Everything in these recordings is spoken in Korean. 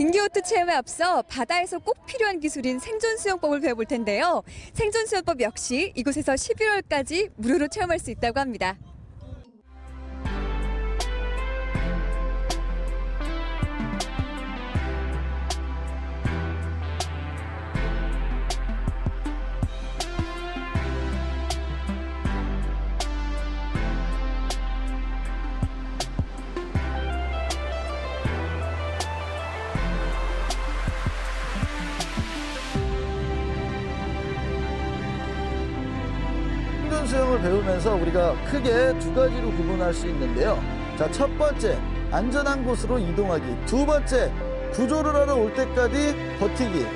딩기호트 체험에 앞서 바다에서 꼭 필요한 기술인 생존 수영법을 배워볼 텐데요. 생존 수영법 역시 이곳에서 11월까지 무료로 체험할 수 있다고 합니다. 생존 수영을 배우면서 우리가 크게 두 가지로 구분할 수 있는데요. 자, 첫 번째, 안전한 곳으로 이동하기. 두 번째, 구조를 하러 올 때까지 버티기.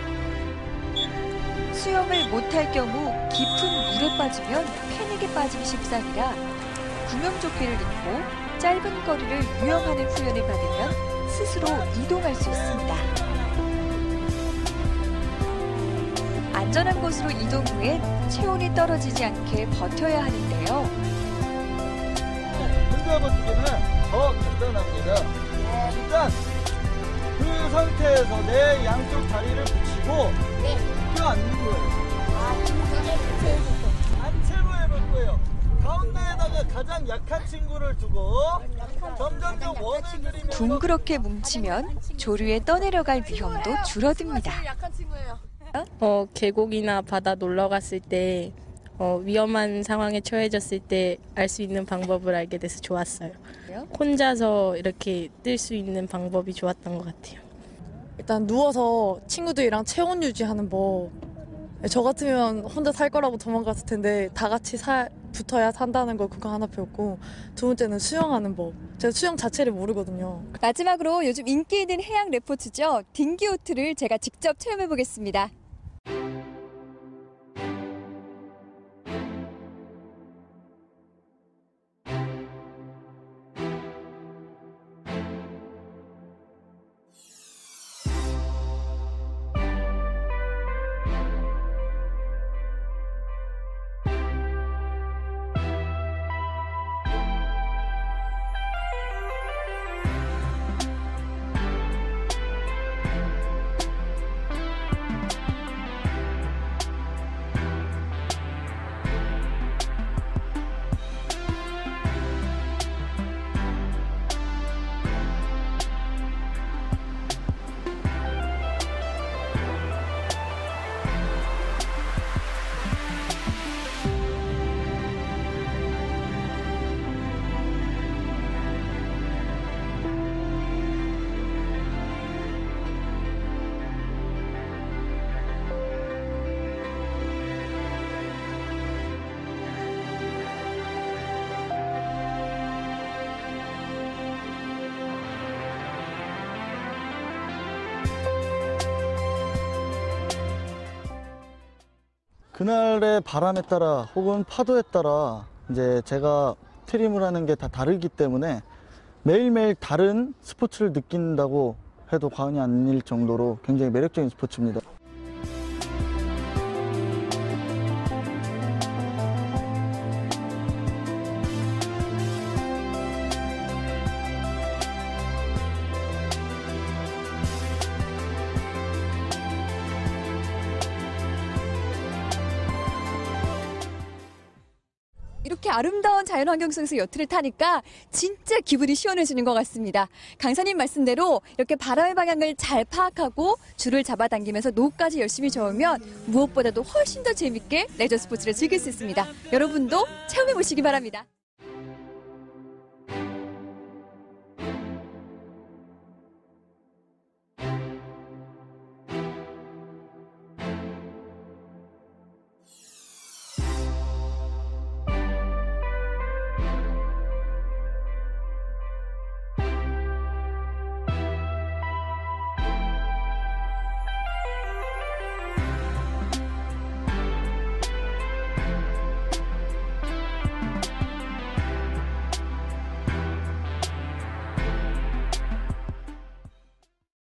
수영을 못할 경우 깊은 물에 빠지면 패닉에 빠지기 십상이라 구명조끼를 입고 짧은 거리를 유영하는 훈련을 받으면 스스로 이동할 수 있습니다. 안전한 곳으로 이동 후엔 체온이 떨어지지 않게 버텨야 하는데요. 혼자 버티기는 더 간단합니다. 일단 그 상태에서 내 양쪽 다리를 붙이고 껴안는 거예요. 단체로 해볼 거예요. 가운데에다가 가장 약한 친구를 두고 점점 원을 그리면서 둥그렇게 뭉치면 조류에 떠내려갈 위험도 줄어듭니다. 계곡이나 바다 놀러 갔을 때 위험한 상황에 처해졌을 때 알 수 있는 방법을 알게 돼서 좋았어요. 혼자서 이렇게 뜰 수 있는 방법이 좋았던 것 같아요. 일단 누워서 친구들이랑 체온 유지하는 법. 저 같으면 혼자 살 거라고 도망갔을 텐데 다 같이 붙어야 산다는 거 그거 하나 배웠고, 두 번째는 수영하는 법. 제가 수영 자체를 모르거든요. 마지막으로 요즘 인기 있는 해양 레포츠죠. 딩기호트를 제가 직접 체험해 보겠습니다. 그날의 바람에 따라 혹은 파도에 따라 이제 제가 트림을 하는 게 다 다르기 때문에 매일매일 다른 스포츠를 느낀다고 해도 과언이 아닐 정도로 굉장히 매력적인 스포츠입니다. 이렇게 아름다운 자연환경 속에서 여트를 타니까 진짜 기분이 시원해지는 것 같습니다. 강사님 말씀대로 이렇게 바람의 방향을 잘 파악하고 줄을 잡아당기면서 노까지 열심히 저으면 무엇보다도 훨씬 더 재밌게 레저 스포츠를 즐길 수 있습니다. 여러분도 체험해 보시기 바랍니다.